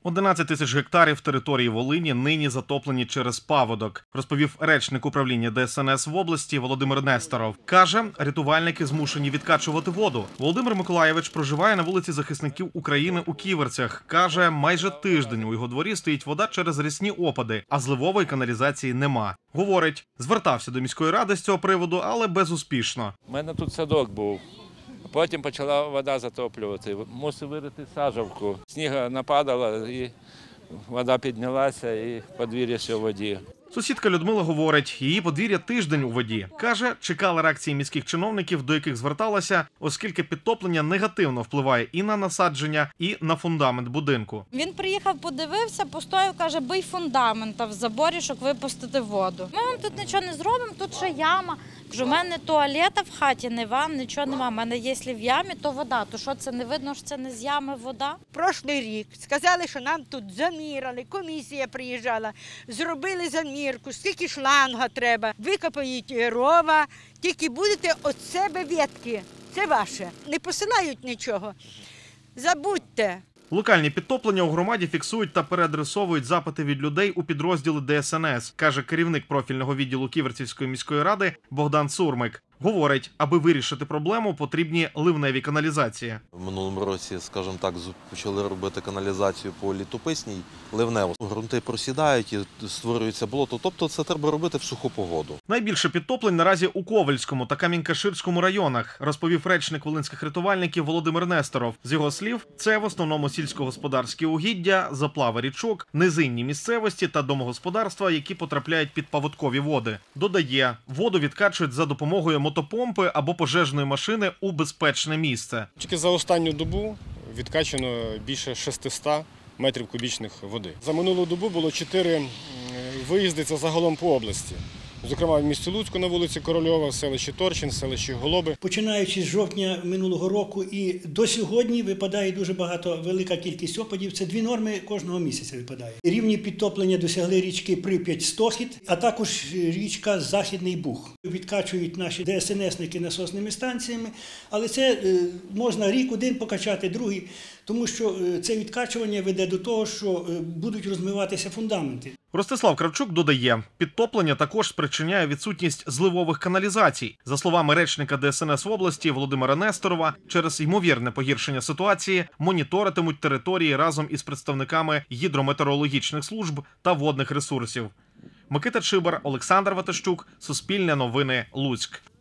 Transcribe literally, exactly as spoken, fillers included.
одинадцять тисяч гектарів території Волині нині затоплені через паводок, розповів речник управління Де Ес Ен Ес в області Володимир Несторов. Каже, рятувальники змушені відкачувати воду. Володимир Миколайович проживає на вулиці Захисників України у Ківерцях. Каже, майже тиждень у його дворі стоїть вода через рясні опади, а зливової каналізації нема. Говорить, звертався до міської ради з цього приводу, але безуспішно. У мене тут садок був. Потім почала вода затоплювати. Мусив вирити саджавку. Сніга нападала, і вода піднялася, і подвір'я все в воді. Сусідка Людмила говорить, її подвір'я тиждень у воді. Каже, чекала реакції міських чиновників, до яких зверталася, оскільки підтоплення негативно впливає і на насадження, і на фундамент будинку. Він приїхав, подивився, постояв, каже, бий фундамента в заборі, щоб випустити воду. Ми вам тут нічого не зробимо, тут ще яма. Кажу, у мене туалета в хаті, не вам, нічого нема. У мене, якщо в ямі, то вода. То що, це не видно, що це не з ями вода? Прошлий рік сказали, що нам тут заміряли, комісія приїжджала, зробили замірку, скільки шланга треба, викопають рова, тільки будете від себе ветки. Це ваше. Не посилають нічого. Забудьте. Локальні підтоплення у громаді фіксують та переадресовують запити від людей у підрозділи Де Ес Ен Ес, каже керівник профільного відділу Ківерцівської міської ради Богдан Сурмик. Говорить, аби вирішити проблему, потрібні ливневі каналізації. В минулому році, скажімо так, почали робити каналізацію по літописній, ливневу. Грунти просідають і створюється болото, тобто це треба робити в суху погоду. Найбільше підтоплень наразі у Ковельському та Камінь-Каширському районах, розповів речник волинських рятувальників Володимир Несторов. З його слів, це в основному сільськогосподарські угіддя, заплави річок, низинні місцевості та домогосподарства, які потрапляють під паводкові води. Додає, воду відкачують за допомогою мотопомпи або пожежної машини у безпечне місце. Тільки за останню добу відкачано більше шестисот метрів кубічних води. За минулу добу було чотири виїзди, це загалом по області. Зокрема, в місті Луцьку на вулиці Корольова, в селищі Торчин, в селищі Голоби. Починаючи з жовтня минулого року і до сьогодні випадає дуже багато, велика кількість опадів. Це дві норми кожного місяця випадає. Рівні підтоплення досягли річки Прип'ять-Стохід, а також річка Західний Буг. Відкачують наші Де Ес Ен Есники насосними станціями, але це можна рік один покачати, другий, тому що це відкачування веде до того, що будуть розмиватися фундаменти. Ростислав Кравчук додає, підтоплення також спричиняє відсутність зливових каналізацій. За словами речника Де Ес Ен Ес в області Володимира Несторова, через ймовірне погіршення ситуації моніторитимуть території разом із представниками гідрометеорологічних служб та водних ресурсів. Микита Чибар, Олександр Ватащук, Суспільне новини, Луцьк.